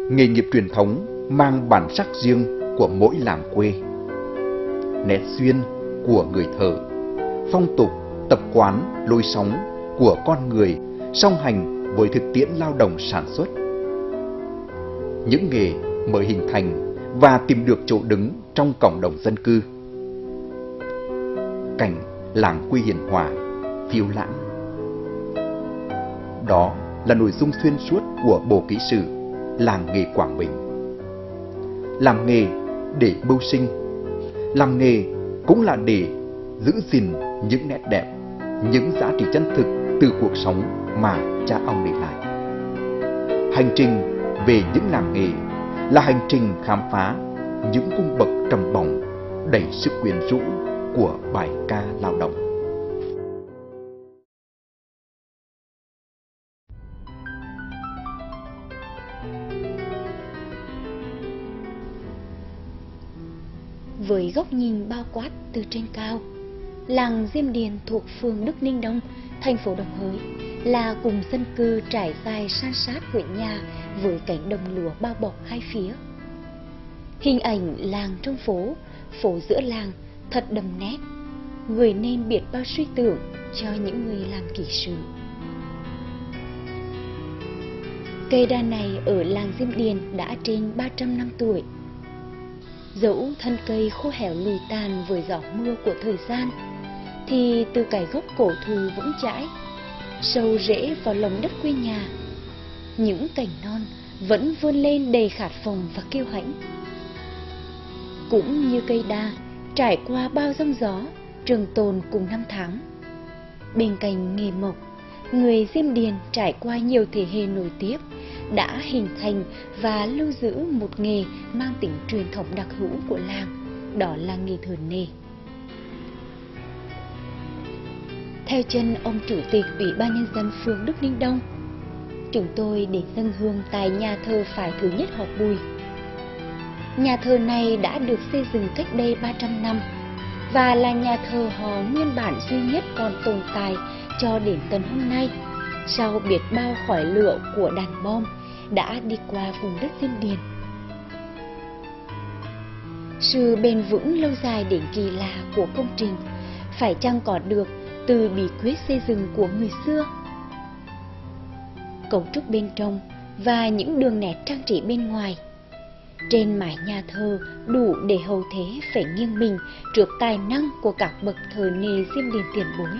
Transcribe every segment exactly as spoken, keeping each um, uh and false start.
nghề nghiệp truyền thống mang bản sắc riêng của mỗi làng quê. Nét duyên của người thợ, phong tục, tập quán, lối sống của con người song hành với thực tiễn lao động sản xuất. Những nghề mới hình thành và tìm được chỗ đứng trong cộng đồng dân cư. Cảnh làng quê hiền hòa, phiêu lãng. Đó là nội dung xuyên suốt của bộ ký sự Làng nghề Quảng Bình. Làm nghề để mưu sinh, làm nghề cũng là để giữ gìn những nét đẹp, những giá trị chân thực từ cuộc sống mà cha ông để lại. Hành trình về những làng nghề là hành trình khám phá những cung bậc trầm bổng đầy sức quyến rũ của bài ca lao động. Với góc nhìn bao quát từ trên cao, làng Diêm Điền thuộc phường Đức Ninh Đông, thành phố Đồng Hới là vùng dân cư trải dài san sát huyện nhà với cánh đồng lúa bao bọc hai phía. Hình ảnh làng trong phố, phố giữa làng thật đậm nét, gửi nên biết bao suy tưởng cho những người làm kỹ sự. Cây đa này ở làng Diêm Điền đã trên ba trăm năm tuổi. Dẫu thân cây khô héo lùi tàn với gió mưa của thời gian, thì từ cái gốc cổ thụ vững chãi, sâu rễ vào lòng đất quê nhà, những cành non vẫn vươn lên đầy khát vọng và kiêu hãnh. Cũng như cây đa trải qua bao giông gió, trường tồn cùng năm tháng. Bên cạnh nghề mộc, người Diêm Điền trải qua nhiều thế hệ nối tiếp đã hình thành và lưu giữ một nghề mang tính truyền thống đặc hữu của làng, đó là nghề thợ nề. Theo chân ông chủ tịch Ủy ban nhân dân phường Đức Ninh Đông, chúng tôi đến dâng hương tại nhà thờ phái thứ nhất họ Bùi. Nhà thờ này đã được xây dựng cách đây ba trăm năm và là nhà thờ họ nguyên bản duy nhất còn tồn tại cho đến tận hôm nay, sau biết bao khói lửa của đàn bom đã đi qua vùng đất Diêm Điền. Sự bền vững lâu dài đến kỳ lạ của công trình phải chăng có được từ bí quyết xây dựng của người xưa. Cấu trúc bên trong và những đường nét trang trí bên ngoài, trên mái nhà thờ đủ để hậu thế phải nghiêng mình trước tài năng của các bậc thợ nề Diêm Điền tiền bối.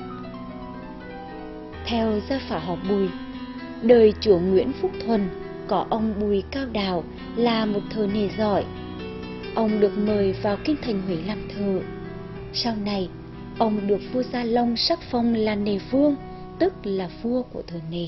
Theo gia phả họ Bùi, đời chúa Nguyễn Phúc Thuần có ông Bùi Cao Đào là một thợ nề giỏi. Ông được mời vào kinh thành Huế làm thợ. Sau này, ông được vua Gia Long sắc phong là nề vương, tức là vua của thợ nề.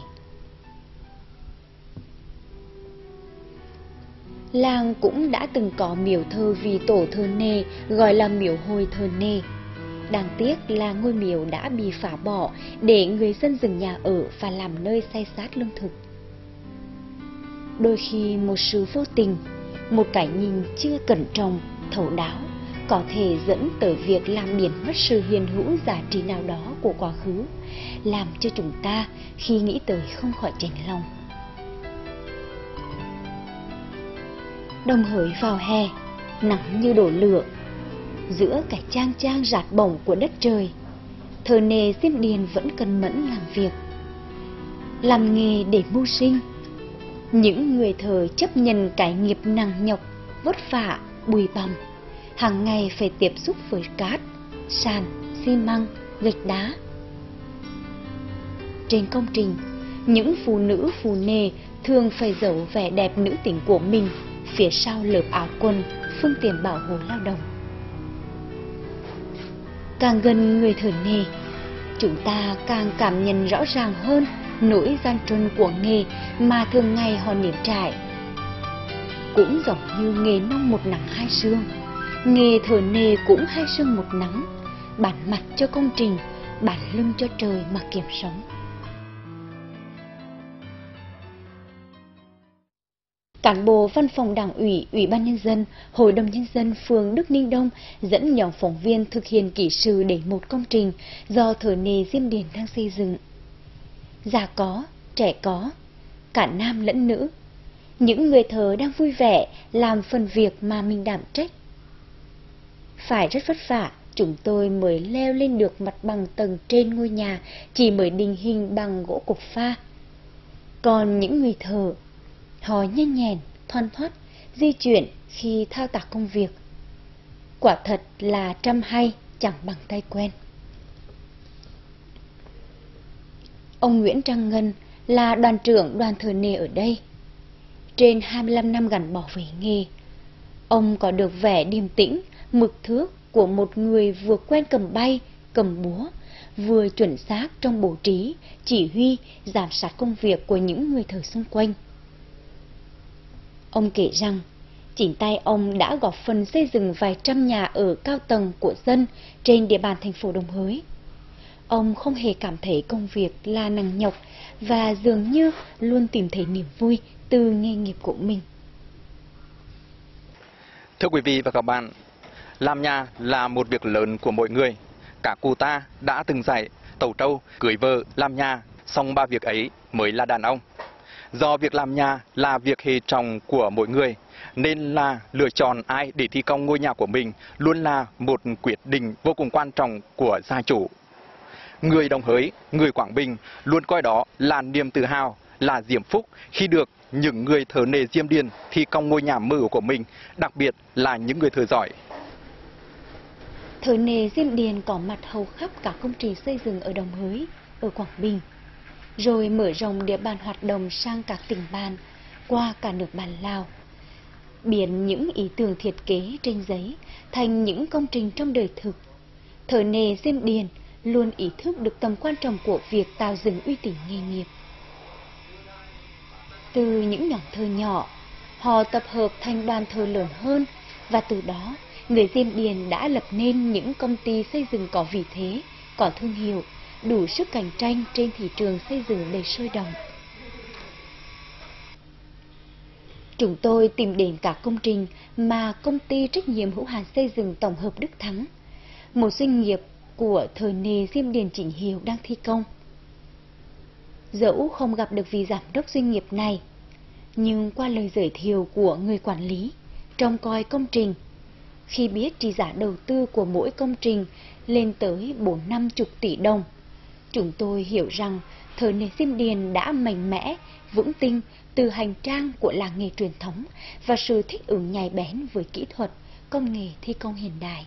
Làng cũng đã từng có miếu thờ vị tổ thợ nề gọi là miếu hồi thợ nề. Đáng tiếc là ngôi miếu đã bị phá bỏ để người dân dựng nhà ở và làm nơi xây sát lương thực. Đôi khi một sự vô tình, một cái nhìn chưa cẩn trọng, thấu đáo có thể dẫn tới việc làm biến mất sự hiện hữu giá trị nào đó của quá khứ, làm cho chúng ta khi nghĩ tới không khỏi chạnh lòng. Đồng Hới vào hè, nắng như đổ lửa. Giữa cái trang trang rạt bổng của đất trời, thợ nề Diêm Điền vẫn cần mẫn làm việc, làm nghề để mưu sinh. Những người thợ chấp nhận cái nghiệp nặng nhọc, vất vả, bụi bặm, hàng ngày phải tiếp xúc với cát, sàn, xi măng, gạch đá. Trên công trình, những phụ nữ phù nề thường phải giấu vẻ đẹp nữ tính của mình phía sau lớp áo quần, phương tiện bảo hộ lao động. Càng gần người thợ nề, chúng ta càng cảm nhận rõ ràng hơn nỗi gian truân của nghề mà thường ngày họ nếm trải. Cũng giống như nghề nông một nắng hai sương, nghề thợ nề cũng hai sương một nắng, bản mặt cho công trình, bản lưng cho trời mà kiếm sống. Cán bộ văn phòng Đảng ủy, Ủy ban nhân dân, Hội đồng nhân dân phường Đức Ninh Đông dẫn nhóm phóng viên thực hiện kỹ sự để một công trình do thợ nề Diêm Điền đang xây dựng. Già có, trẻ có, cả nam lẫn nữ, những người thợ đang vui vẻ làm phần việc mà mình đảm trách. Phải rất vất vả, chúng tôi mới leo lên được mặt bằng tầng trên ngôi nhà chỉ mới định hình bằng gỗ cục pha. Còn những người thợ, họ nhanh nhẹn, thoăn thoắt, di chuyển khi thao tác công việc. Quả thật là trăm hay chẳng bằng tay quen. Ông Nguyễn Trăng Ngân là đoàn trưởng đoàn thợ nề ở đây. Trên hai mươi lăm năm gắn bó với nghề, ông có được vẻ điềm tĩnh, mực thước của một người vừa quen cầm bay, cầm búa, vừa chuẩn xác trong bố trí, chỉ huy, giám sát công việc của những người thợ xung quanh. Ông kể rằng, chính tay ông đã góp phần xây dựng vài trăm nhà ở cao tầng của dân trên địa bàn thành phố Đồng Hới. Ông không hề cảm thấy công việc là nặng nhọc và dường như luôn tìm thấy niềm vui từ nghề nghiệp của mình. Thưa quý vị và các bạn, làm nhà là một việc lớn của mỗi người. Cả cụ ta đã từng dạy tẩu trâu, cưới vợ, làm nhà, xong ba việc ấy mới là đàn ông. Do việc làm nhà là việc hệ trọng của mỗi người, nên là lựa chọn ai để thi công ngôi nhà của mình luôn là một quyết định vô cùng quan trọng của gia chủ. Người Đồng Hới, người Quảng Bình luôn coi đó là niềm tự hào, là diễm phúc khi được những người thợ nề Diêm Điền thi công ngôi nhà mơ ước của mình, đặc biệt là những người thợ giỏi. Thợ nề Diêm Điền có mặt hầu khắp các công trình xây dựng ở Đồng Hới, ở Quảng Bình, rồi mở rộng địa bàn hoạt động sang các tỉnh bạn, qua cả nước bạn Lào, biến những ý tưởng thiết kế trên giấy thành những công trình trong đời thực. Thợ nề Diêm Điền luôn ý thức được tầm quan trọng của việc tạo dựng uy tín nghề nghiệp. Từ những nhóm thợ nhỏ, họ tập hợp thành đoàn thợ lớn hơn, và từ đó, người Diêm Điền đã lập nên những công ty xây dựng có vị thế, có thương hiệu, đủ sức cạnh tranh trên thị trường xây dựng đầy sôi động. Chúng tôi tìm đến các công trình mà công ty trách nhiệm hữu hạn xây dựng tổng hợp Đức Thắng, một doanh nghiệp của thợ nề Diêm Điền chính hiệu đang thi công. Dẫu không gặp được vị giám đốc doanh nghiệp này, nhưng qua lời giới thiệu của người quản lý, trông coi công trình, khi biết trị giá đầu tư của mỗi công trình lên tới bốn năm chục tỷ đồng, chúng tôi hiểu rằng thợ nề Diêm Điền đã mạnh mẽ, vững tin từ hành trang của làng nghề truyền thống và sự thích ứng nhạy bén với kỹ thuật, công nghệ thi công hiện đại.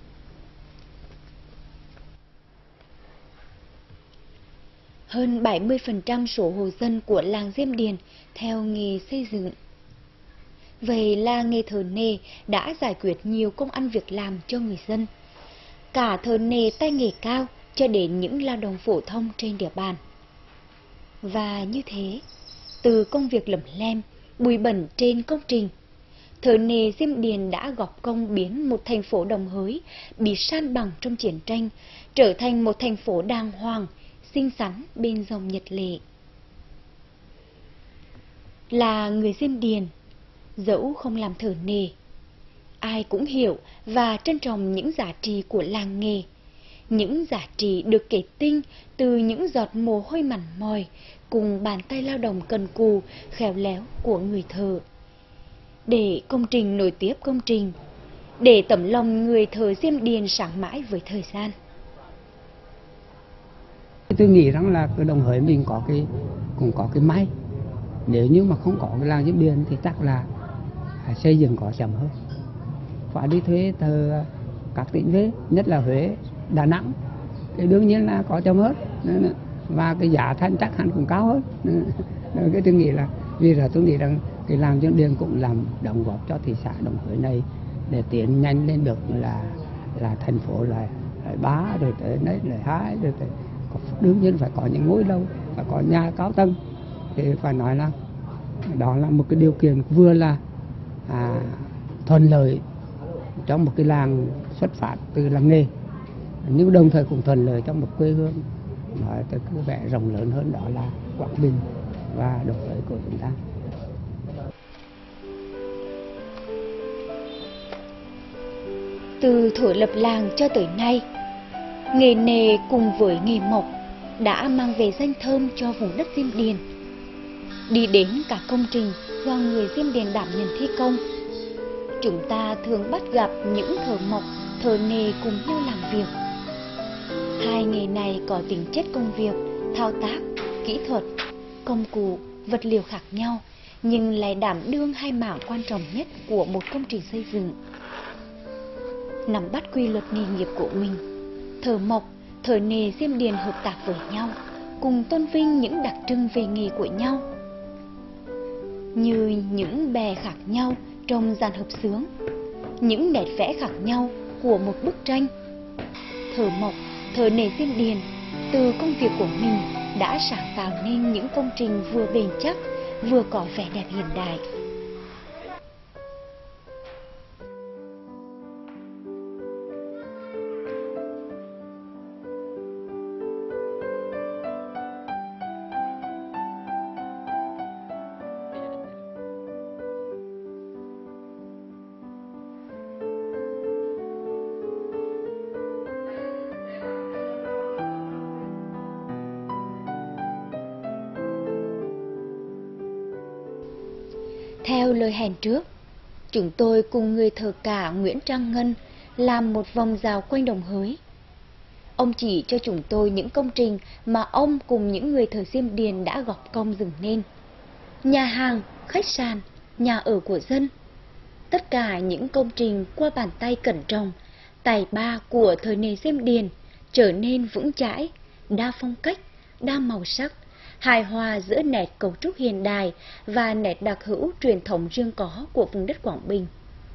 Hơn bảy mươi phần trăm số hộ dân của làng Diêm Điền theo nghề xây dựng. Vậy là nghề thợ nề đã giải quyết nhiều công ăn việc làm cho người dân, cả thợ nề tay nghề cao cho đến những lao động phổ thông trên địa bàn. Và như thế, từ công việc lấm lem, bụi bẩn trên công trình, thợ nề Diêm Điền đã góp công biến một thành phố Đồng Hới bị san bằng trong chiến tranh trở thành một thành phố đàng hoàng, xinh xắn bên dòng Nhật Lệ. Là người Diêm Điền, dẫu không làm thợ nề, ai cũng hiểu và trân trọng những giá trị của làng nghề, những giá trị được kết tinh từ những giọt mồ hôi mặn mòi cùng bàn tay lao động cần cù, khéo léo của người thợ. Để công trình nối tiếp công trình, để tấm lòng người thợ Diêm Điền sáng mãi với thời gian. Tôi nghĩ rằng là cái Đồng Hới mình có cái cũng có cái may. Nếu như mà không có cái làng Diêm Điền thì chắc là xây dựng có chậm hơn. Phải đi thuê từ các tỉnh về, nhất là Huế, Đà Nẵng, thì đương nhiên là có chậm hơn. Và cái giá thành chắc hẳn cũng cao hơn. Cái tôi nghĩ là vì là tôi nghĩ rằng cái làng Diêm Điền cũng làm đóng góp cho thị xã Đồng Hới này để tiến nhanh lên được là là thành phố là ba rồi tới đấy là hai rồi tới, đương nhiên phải có những ngôi lâu, phải có nhà cao tầng, thì phải nói là đó là một cái điều kiện vừa là à, thuận lợi cho một cái làng xuất phát từ làng nghề, nhưng đồng thời cũng thuận lợi cho một quê hương nói tới cái vẻ rộng lớn hơn, đó là Quảng Bình và Đồng Hới của chúng ta. Từ thuở lập làng cho tới nay, nghề nề cùng với nghề mộc đã mang về danh thơm cho vùng đất Diêm Điền. đi đến các công trình do người Diêm Điền đảm nhận thi công. Chúng ta thường bắt gặp những thợ mộc, thợ nề cùng nhau làm việc. Hai nghề này có tính chất công việc, thao tác, kỹ thuật, công cụ, vật liệu khác nhau, nhưng lại đảm đương hai mảng quan trọng nhất của một công trình xây dựng. Nắm bắt quy luật nghề nghiệp của mình, thợ mộc, thợ nề Diêm Điền hợp tác với nhau, cùng tôn vinh những đặc trưng về nghề của nhau, như những bè khác nhau trong dàn hợp xướng, những nét vẽ khác nhau của một bức tranh. Thợ mộc, thợ nề Diêm Điền từ công việc của mình đã sáng tạo nên những công trình vừa bền chắc, vừa có vẻ đẹp hiện đại. Theo lời hẹn trước, chúng tôi cùng người thợ cả Nguyễn Trang Ngân làm một vòng dạo quanh Đồng Hới. Ông chỉ cho chúng tôi những công trình mà ông cùng những người thợ Diêm Điền đã góp công dựng nên. Nhà hàng, khách sạn, nhà ở của dân. Tất cả những công trình qua bàn tay cẩn trọng, tài ba của thợ nề Diêm Điền trở nên vững chãi, đa phong cách, đa màu sắc, hài hòa giữa nét cấu trúc hiện đại và nét đặc hữu truyền thống riêng có của vùng đất Quảng Bình.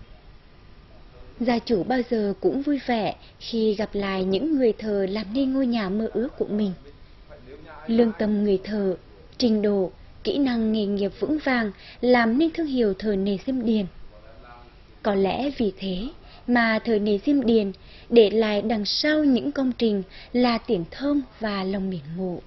Gia chủ bao giờ cũng vui vẻ khi gặp lại những người thợ làm nên ngôi nhà mơ ước của mình. Lương tâm người thợ, trình độ, kỹ năng nghề nghiệp vững vàng làm nên thương hiệu thợ nề Diêm Điền. Có lẽ vì thế mà thợ nề Diêm Điền để lại đằng sau những công trình là tiếng thơm và lòng mến mộ.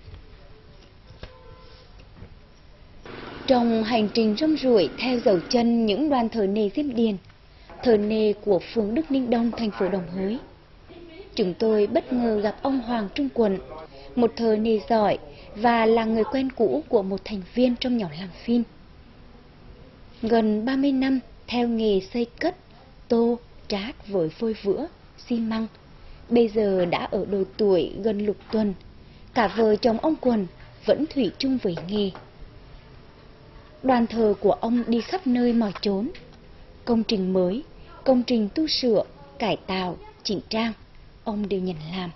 Trong hành trình rong ruổi theo dấu chân những đoàn thợ nề Diêm Điền, thợ nề của phường Đức Ninh Đông, thành phố Đồng Hới, chúng tôi bất ngờ gặp ông Hoàng Trung Quận, một thợ nề giỏi và là người quen cũ của một thành viên trong nhóm làm phim. Gần ba mươi năm theo nghề xây cất, tô, trát với vôi vữa, xi măng, bây giờ đã ở độ tuổi gần lục tuần, cả vợ chồng ông Quận vẫn thủy chung với nghề. Đoàn thợ của ông đi khắp nơi mọi chốn, công trình mới, công trình tu sửa, cải tạo, chỉnh trang, ông đều nhận làm.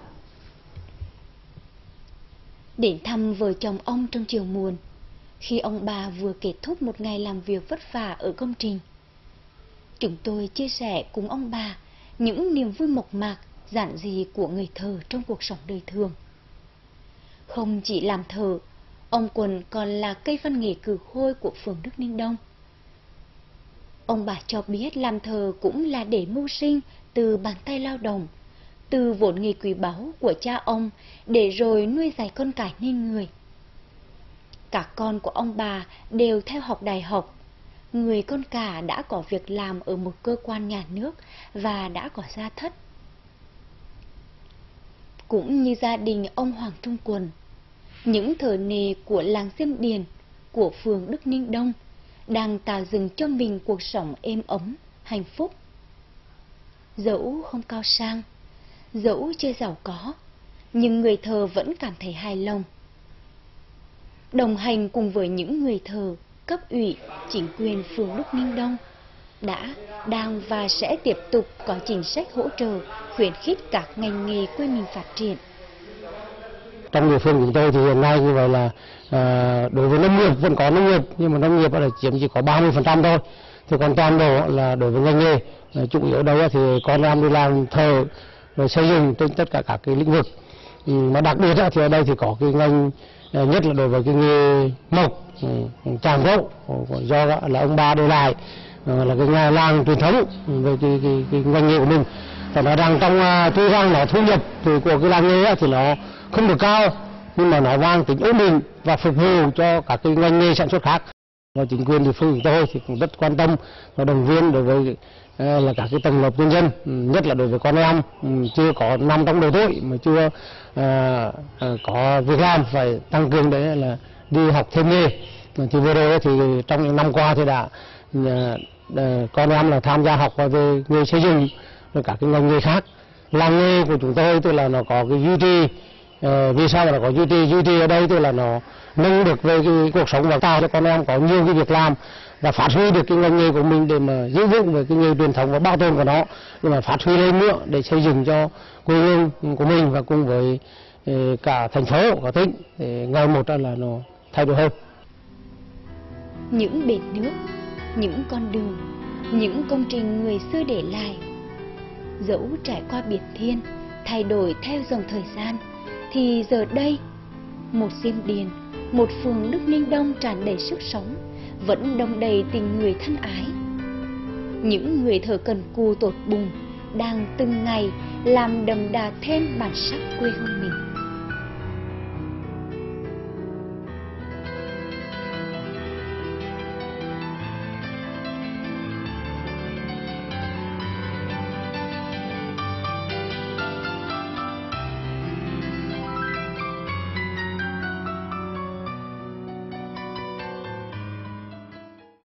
Đến thăm vợ chồng ông trong chiều muộn, khi ông bà vừa kết thúc một ngày làm việc vất vả ở công trình, chúng tôi chia sẻ cùng ông bà những niềm vui mộc mạc, giản dị của người thợ trong cuộc sống đời thường. Không chỉ làm thợ, ông Quần còn là cây văn nghệ cử khôi của phường Đức Ninh Đông. Ông bà cho biết làm thợ cũng là để mưu sinh từ bàn tay lao động, từ vốn nghề quý báu của cha ông để rồi nuôi dạy con cái nên người. Các con của ông bà đều theo học đại học, người con cả đã có việc làm ở một cơ quan nhà nước và đã có gia thất. Cũng như gia đình ông Hoàng Trung Quần, những thợ nề của làng Diêm Điền, của phường Đức Ninh Đông đang tạo dựng cho mình cuộc sống êm ấm, hạnh phúc. Dẫu không cao sang, dẫu chưa giàu có, nhưng người thợ vẫn cảm thấy hài lòng. Đồng hành cùng với những người thợ, cấp ủy, chính quyền phường Đức Ninh Đông đã, đang và sẽ tiếp tục có chính sách hỗ trợ, khuyến khích các ngành nghề quê mình phát triển. Trong địa phương chúng tôi thì hiện nay như vậy là à, đối với nông nghiệp vẫn có nông nghiệp, nhưng mà nông nghiệp là chiếm chỉ có ba mươi phần trăm thôi. Thì còn toàn bộ là đối với ngành nghề, chủ yếu đây thì con em đi làm thợ, rồi xây dựng trên tất cả các cái lĩnh vực. Ừ, mà đặc biệt thì ở đây thì có cái ngành nhất là đối với cái nghề mộc, tràm gỗ do là ông bà để lại, là cái nhà làng truyền thống về cái, cái, cái ngành nghề của mình. Phải nói rằng trong tuy rằng nó thu nhập thì của cái làng nghề thì nó không được cao, nhưng mà nó mang tính ổn định và phục vụ cho các cái ngành nghề sản xuất khác. Và chính quyền địa phương chúng tôi thì cũng rất quan tâm và động viên đối với là các cái tầng lớp nhân dân, nhất là đối với con em chưa có nằm trong độ tuổi mà chưa à, à, có việc làm, phải tăng cường đấy là đi học thêm nghề. Thì vừa rồi thì trong những năm qua thì đã à, à, con em là tham gia học về nghề xây dựng rồi các cái ngành nghề khác. Làng nghề của chúng tôi tức là nó có cái duy trì, à, vì sao mà nó có duy trì duy trì ở đây tức là nó nâng được về cái cuộc sống và tạo cho con em có nhiều cái việc làm và phát huy được cái ngành nghề của mình để mà giữ vững về cái nghề truyền thống và bảo tồn của nó, nhưng mà phát huy lên nữa để xây dựng cho quê hương của mình và cùng với cả thành phố, cả tỉnh để ngày một là nó thay đổi hơn. Những bể nước, những con đường, những công trình người xưa để lại, dẫu trải qua biển thiên, thay đổi theo dòng thời gian, thì giờ đây một Diêm Điền, một phường Đức Ninh Đông tràn đầy sức sống, vẫn đong đầy tình người thân ái. Những người thợ cần cù tột bùng đang từng ngày làm đậm đà thêm bản sắc quê hương mình.